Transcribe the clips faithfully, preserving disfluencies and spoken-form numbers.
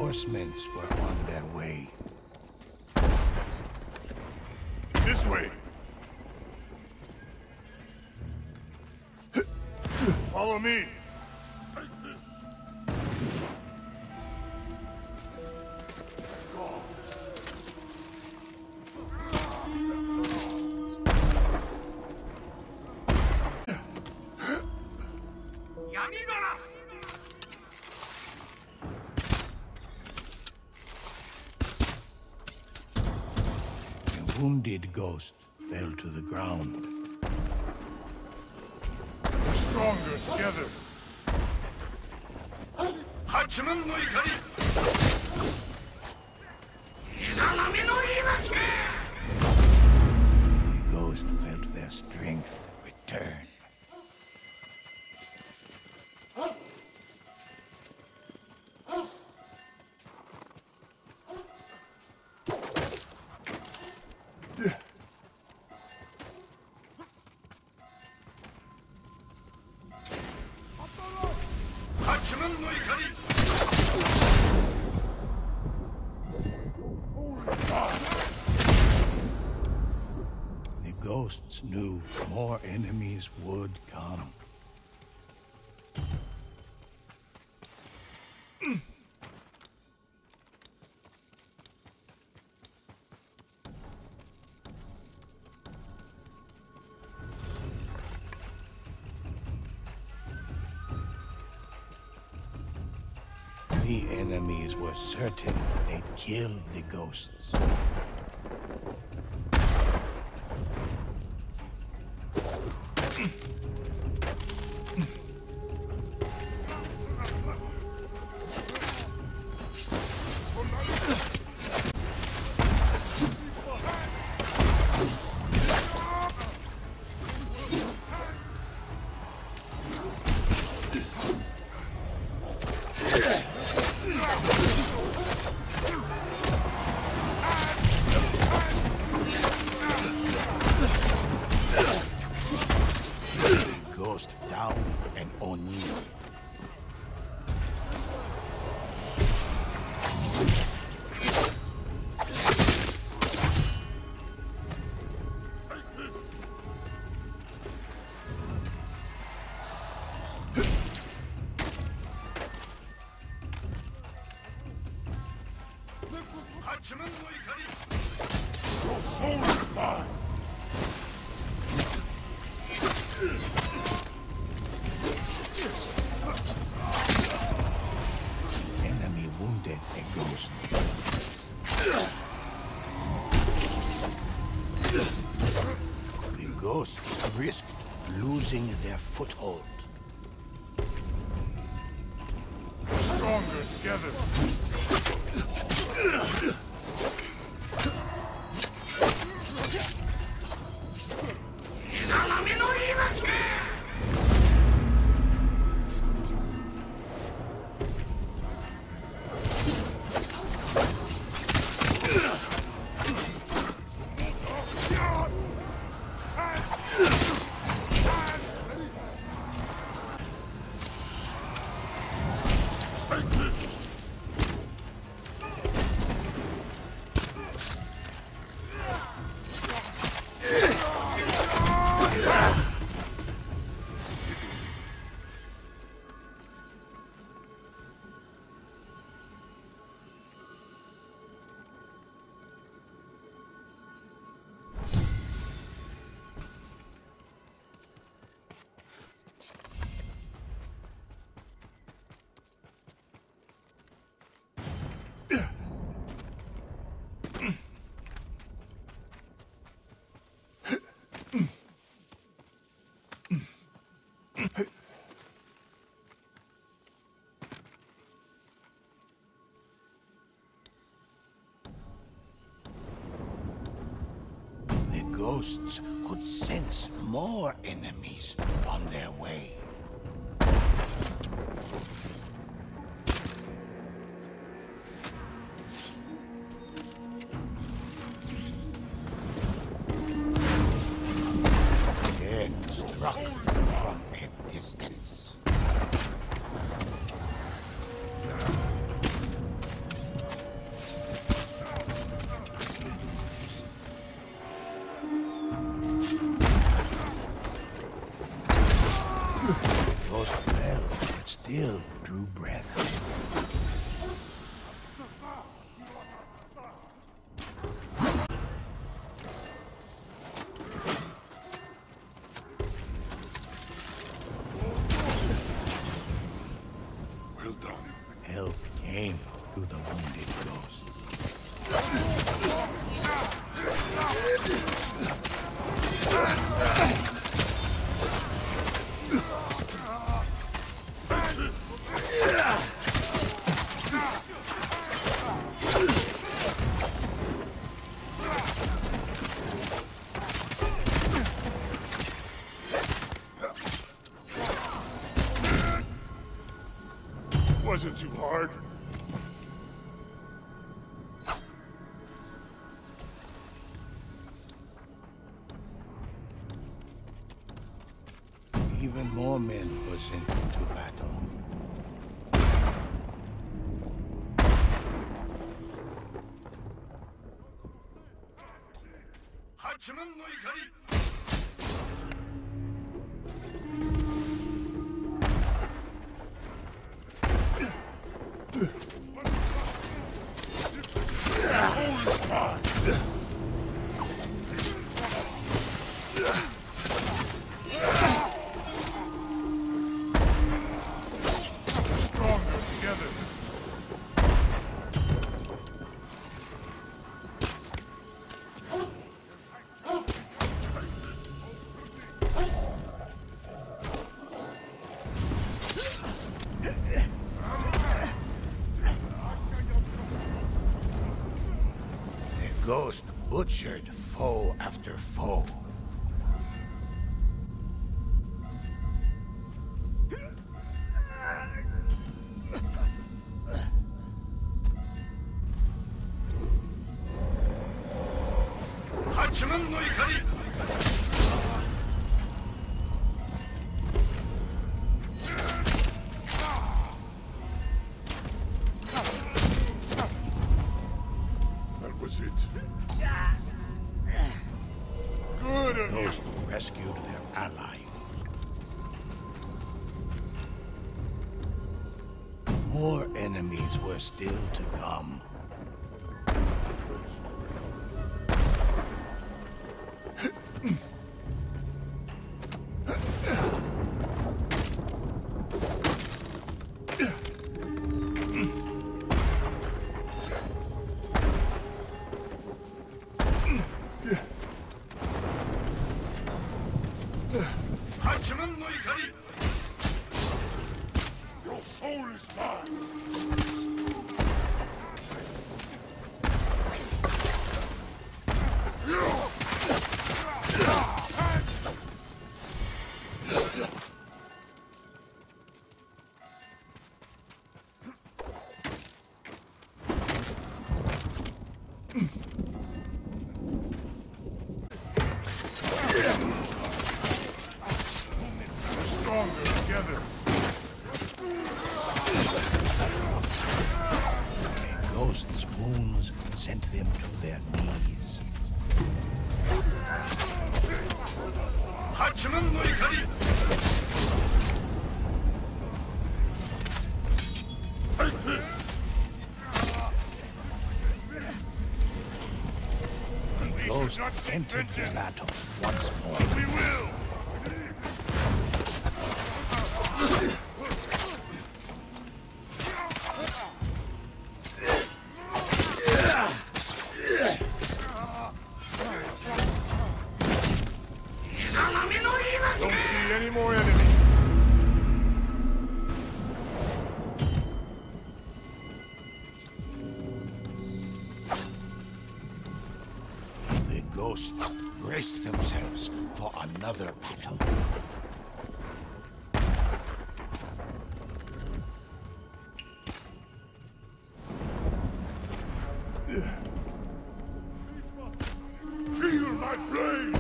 Reinforcements were on their way. This way! Follow me! A wounded ghost fell to the ground. We're stronger together! The ghost felt their strength return. The ghosts knew more enemies would come. The enemies were certain they'd kill the ghosts. Ghost down and on you. Enemy wounded a ghost. The ghosts risked losing their foothold. Stronger together! The ghosts could sense more enemies on their way. Death struck from a distance. Ghost fell, but still drew breath. Well done. Help came to the wounded ghost. Wasn't too hard. Even more men were sent into battle. Stronger together. The ghost butchered foe after foe. That was it. Good of you. Ghost rescued their ally. More enemies were still to come. Your soul is mine. Stronger together. A ghost's wounds sent them to their knees. The ghost entered the battle once more. We will. Don't see any more enemies. The ghosts braced themselves for another battle. Feel my blade.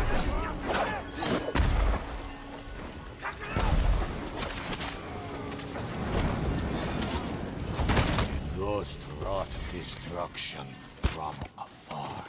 The ghost wrought destruction from afar.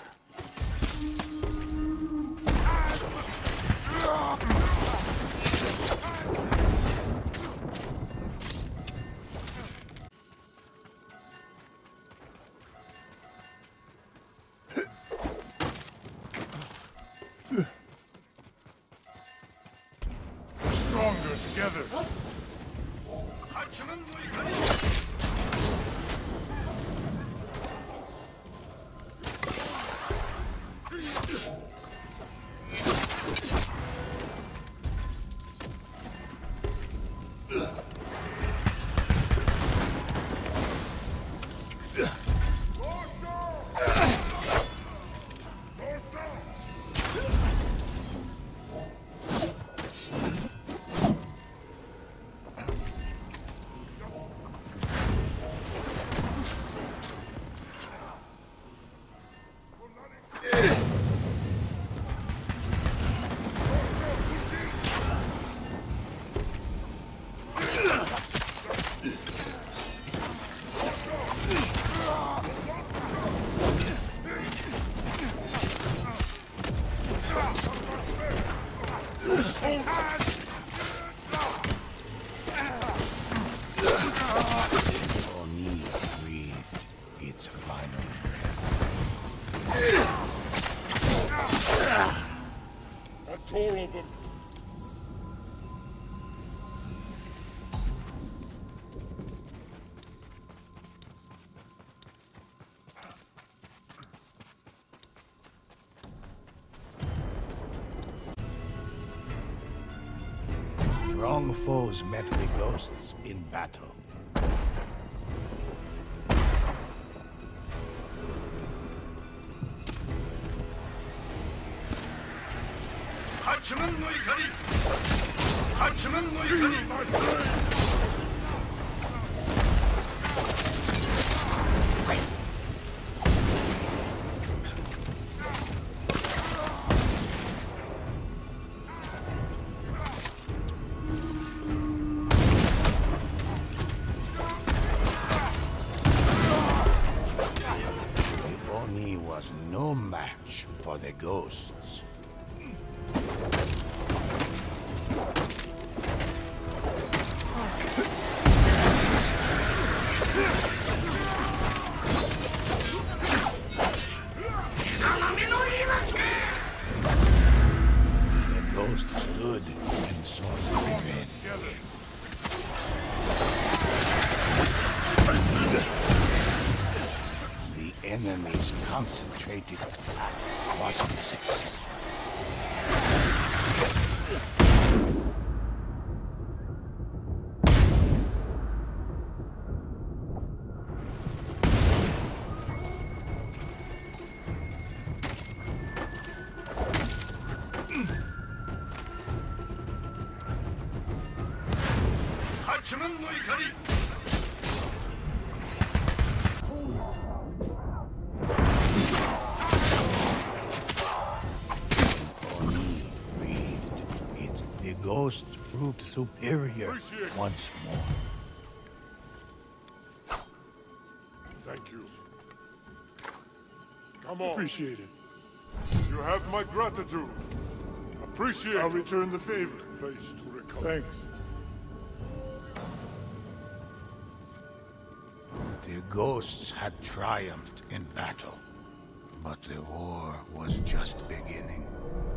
stronger together. Oni breathed its final That's all of them. Strong foes met the ghosts in battle. Oni was no match for the ghosts. The ghost stood and saw revenge. The enemy's concentrated attack wasn't successful. The ghosts proved superior Appreciate. once more. Thank you. Come on. Appreciate it. You have my gratitude. Appreciate I'll it. return the favor. Place to recover. Thanks. The ghosts had triumphed in battle, but the war was just beginning.